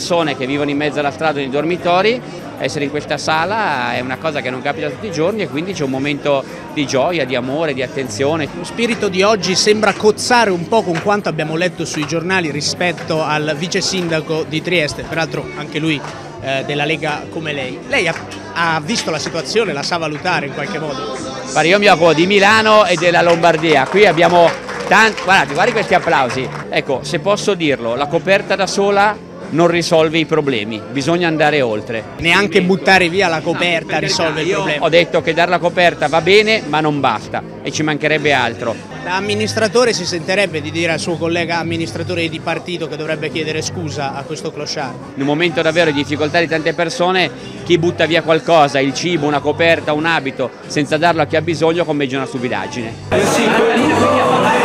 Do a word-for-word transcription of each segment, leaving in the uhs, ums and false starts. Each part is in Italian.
persone che vivono in mezzo alla strada nei dormitori. Essere in questa sala è una cosa che non capita tutti i giorni e quindi c'è un momento di gioia, di amore, di attenzione. Lo spirito di oggi sembra cozzare un po' con quanto abbiamo letto sui giornali rispetto al vice sindaco di Trieste, peraltro anche lui eh, della Lega come lei. Lei ha, ha visto la situazione, la sa valutare in qualche modo? Guarda, io mi occupo di Milano e della Lombardia, qui abbiamo tanti, guardate, guardi questi applausi. Ecco, se posso dirlo, la coperta da sola non risolve i problemi, bisogna andare oltre. Neanche buttare via la coperta no, risolve il problema. Ho detto che dare la coperta va bene, ma non basta e ci mancherebbe altro. Da amministratore si sentirebbe di dire al suo collega amministratore di partito che dovrebbe chiedere scusa a questo clochard? In un momento davvero di difficoltà di tante persone, chi butta via qualcosa, il cibo, una coperta, un abito, senza darlo a chi ha bisogno, commette una stupidaggine.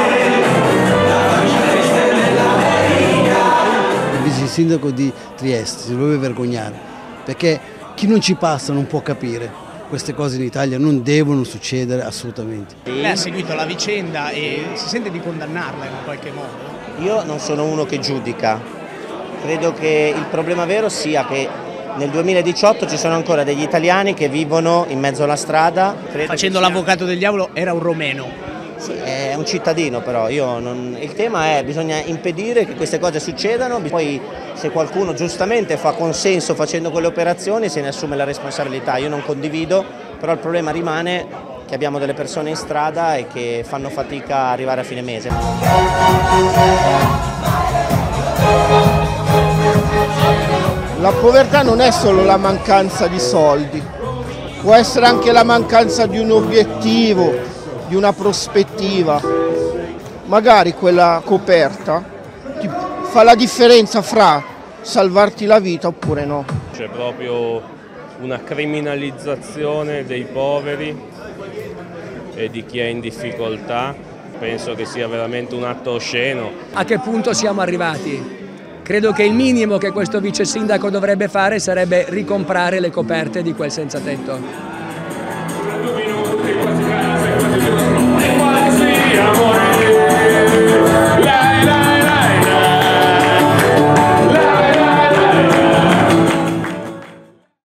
Il sindaco di Trieste si dovrebbe vergognare, perché chi non ci passa non può capire. Queste cose in Italia non devono succedere assolutamente. Lei ha seguito la vicenda e si sente di condannarla in qualche modo? Io non sono uno che giudica, credo che il problema vero sia che nel duemiladiciotto ci sono ancora degli italiani che vivono in mezzo alla strada. Facendo l'avvocato del diavolo era un romeno. Sì, è un cittadino però, io non... il tema è bisogna impedire che queste cose succedano, poi se qualcuno giustamente fa consenso facendo quelle operazioni se ne assume la responsabilità, io non condivido, però il problema rimane che abbiamo delle persone in strada e che fanno fatica a arrivare a fine mese. La povertà non è solo la mancanza di soldi, può essere anche la mancanza di un obiettivo, di una prospettiva. Magari quella coperta ti fa la differenza fra salvarti la vita oppure no. C'è proprio una criminalizzazione dei poveri e di chi è in difficoltà, penso che sia veramente un atto osceno. A che punto siamo arrivati? Credo che il minimo che questo vice sindaco dovrebbe fare sarebbe ricomprare le coperte di quel senza tetto.